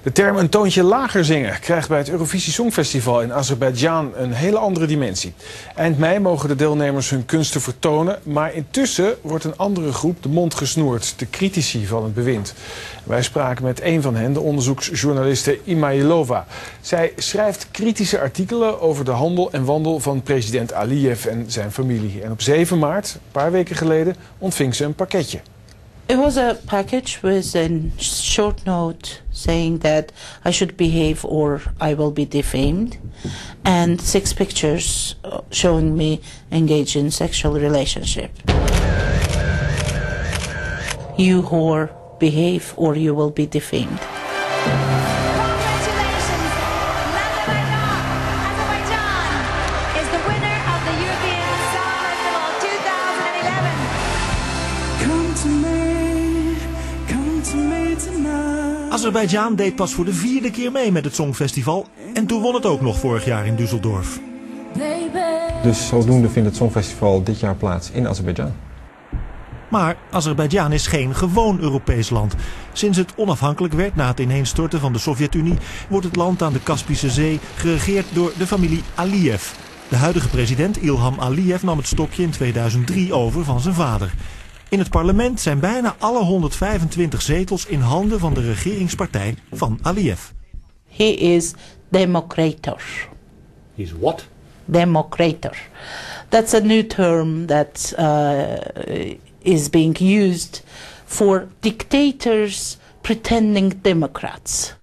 De term een toontje lager zingen krijgt bij het Eurovisie Songfestival in Azerbeidzjan een hele andere dimensie. Eind mei mogen de deelnemers hun kunsten vertonen, maar intussen wordt een andere groep de mond gesnoerd, de critici van het bewind. Wij spraken met een van hen, de onderzoeksjournaliste Imailova. Zij schrijft kritische artikelen over de handel en wandel van president Aliyev en zijn familie. En op 7 maart, een paar weken geleden, ontving ze een pakketje. It was a package with a short note saying that I should behave or I will be defamed, and 6 pictures showing me engaged in sexual relationship. You whore, behave or you will be defamed. Congratulations! Azerbaijan is the winner of the European Song Festival 2011. Come to me tonight. Azerbeidzjan deed pas voor de 4e keer mee met het Songfestival en toen won het ook nog vorig jaar in Düsseldorf. Dus zodoende vindt het Songfestival dit jaar plaats in Azerbeidzjan. Maar Azerbeidzjan is geen gewoon Europees land. Sinds het onafhankelijk werd na het ineenstorten van de Sovjet-Unie wordt het land aan de Kaspische Zee geregeerd door de familie Aliyev. De huidige president Ilham Aliyev nam het stokje in 2003 over van zijn vader. In het parlement zijn bijna alle 125 zetels in handen van de regeringspartij van Aliyev. He is democrator. He's what? Democrator. That's a new term that is being used for dictators pretending democrats.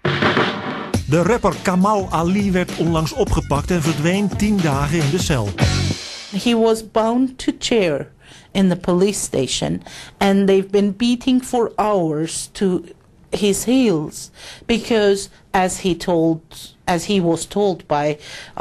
De rapper Kamal Ali werd onlangs opgepakt en verdween 10 dagen in de cel. He was bound to chair in the police station and they've been beating for hours to his heels because as he was told by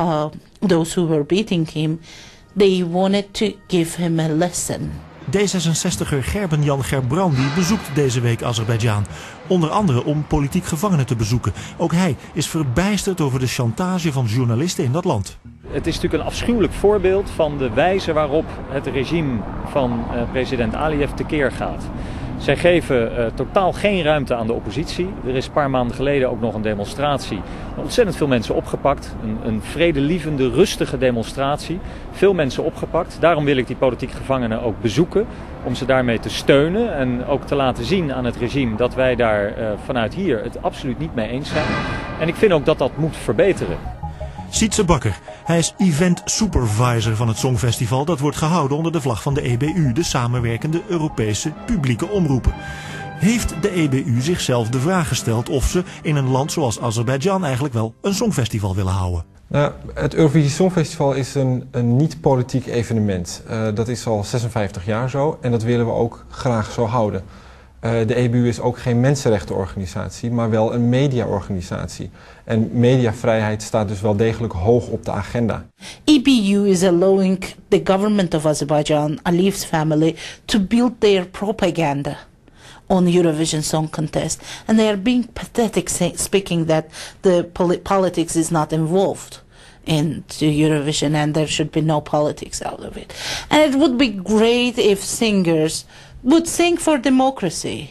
those who were beating him, they wanted to give him a lesson. D66er Gerben-Jan Gerbrandi bezoekt deze week Azerbeidzjan. Onder andere om politiek gevangenen te bezoeken. Ook hij is verbijsterd over de chantage van journalisten in dat land. Het is natuurlijk een afschuwelijk voorbeeld van de wijze waarop het regime van president Aliyev tekeer gaat. Zij geven totaal geen ruimte aan de oppositie. Er is een paar maanden geleden ook nog een demonstratie. Ontzettend veel mensen opgepakt. Een vredelievende, rustige demonstratie. Veel mensen opgepakt. Daarom wil ik die politieke gevangenen ook bezoeken. Om ze daarmee te steunen en ook te laten zien aan het regime dat wij daar vanuit hier het absoluut niet mee eens zijn. En ik vind ook dat dat moet verbeteren. Sietse Bakker. Hij is event supervisor van het Songfestival. Dat wordt gehouden onder de vlag van de EBU, de samenwerkende Europese publieke omroepen. Heeft de EBU zichzelf de vraag gesteld of ze in een land zoals Azerbeidzjan eigenlijk wel een Songfestival willen houden? Nou, het Eurovisie Songfestival is een niet-politiek evenement. Dat is al 56 jaar zo en dat willen we ook graag zo houden. De EBU is ook geen mensenrechtenorganisatie, maar wel een mediaorganisatie. En mediavrijheid staat dus wel degelijk hoog op de agenda. EBU is allowing the government of Azerbaijan, Aliyev's family, to build their propaganda on Eurovision Song Contest. And they are being pathetic, speaking that the politics is not involved in Eurovision and there should be no politics out of it. And it would be great if singers would sing for democracy,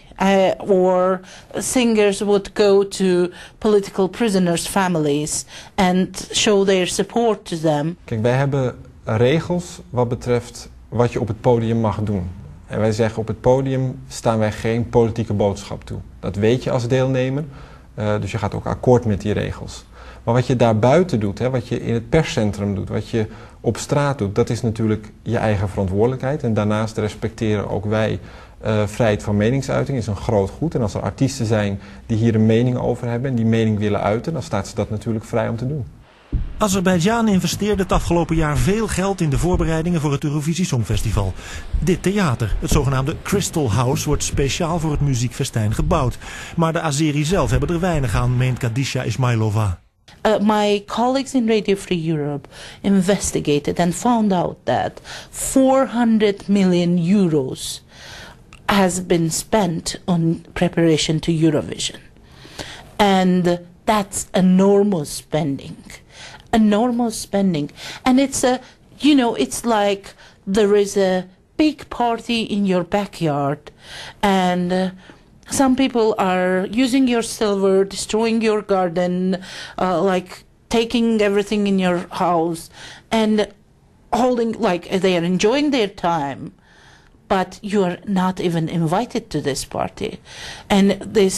or singers would go to political prisoners' families and show their support to them. Kijk, wij hebben regels wat betreft wat je op het podium mag doen. En wij zeggen op het podium staan wij geen politieke boodschap toe. Dat weet je als deelnemer, dus je gaat ook akkoord met die regels. Maar wat je daarbuiten doet, wat je in het perscentrum doet, wat je op straat doet, dat is natuurlijk je eigen verantwoordelijkheid. En daarnaast respecteren ook wij vrijheid van meningsuiting, is een groot goed. En als er artiesten zijn die hier een mening over hebben en die mening willen uiten, dan staat ze dat natuurlijk vrij om te doen. Azerbeidzjan investeerde het afgelopen jaar veel geld in de voorbereidingen voor het Eurovisie Songfestival. Dit theater, het zogenaamde Crystal House, wordt speciaal voor het muziekfestijn gebouwd. Maar de Azeri zelf hebben er weinig aan, meent Kadisha Ismailova. My colleagues in Radio Free Europe investigated and found out that 400 million euros has been spent on preparation to Eurovision. And that's enormous spending. Enormous spending. And it's it's like there is a big party in your backyard and Some people are using your silver, destroying your garden, like taking everything in your house, and holding, like, they are enjoying their time, but you are not even invited to this party. And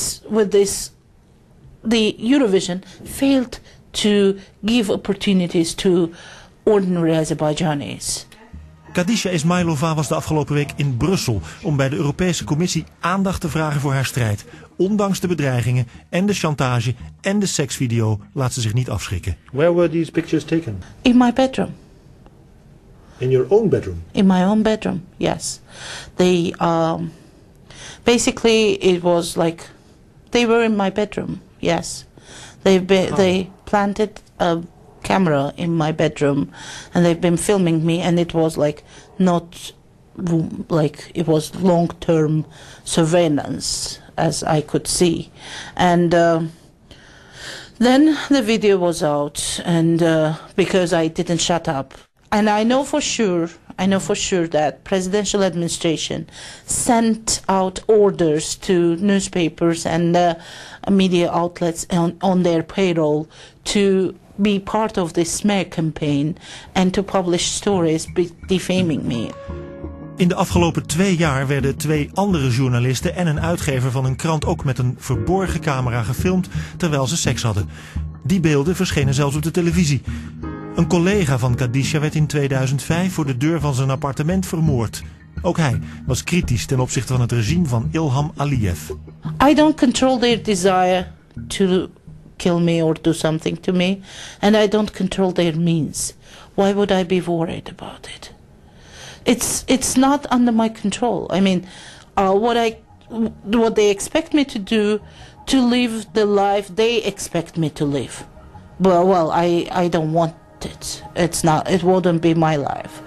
the Eurovision failed to give opportunities to ordinary Azerbaijanis. Khadija Ismailova was de afgelopen week in Brussel om bij de Europese Commissie aandacht te vragen voor haar strijd. Ondanks de bedreigingen en de chantage en de seksvideo laat ze zich niet afschrikken. Where were these pictures taken? In my bedroom. In your own bedroom? In my own bedroom, yes. They, basically it was like, they were in my bedroom, yes. They planted a camera in my bedroom and they've been filming me, and it was like not like it was long-term surveillance, as I could see. And then the video was out, and because I didn't shut up. And I know for sure that presidential administration sent out orders to newspapers and media outlets on their payroll to be part of this smear campaign and to publish stories defaming me. In de afgelopen 2 jaar werden 2 andere journalisten en een uitgever van een krant ook met een verborgen camera gefilmd terwijl ze seks hadden. Die beelden verschenen zelfs op de televisie. Een collega van Khadija werd in 2005 voor de deur van zijn appartement vermoord. Ook hij was kritisch ten opzichte van het regime van Ilham Aliyev. I don't control their desire to kill me or do something to me, and I don't control their means. Why would I be worried about it? It's not under my control. I mean, what they expect me to do, to live the life they expect me to live. Well, I don't want it. It wouldn't be my life.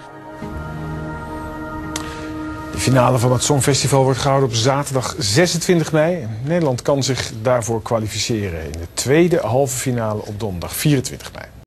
De finale van het Songfestival wordt gehouden op zaterdag 26 mei. Nederland kan zich daarvoor kwalificeren in de tweede halve finale op donderdag 24 mei.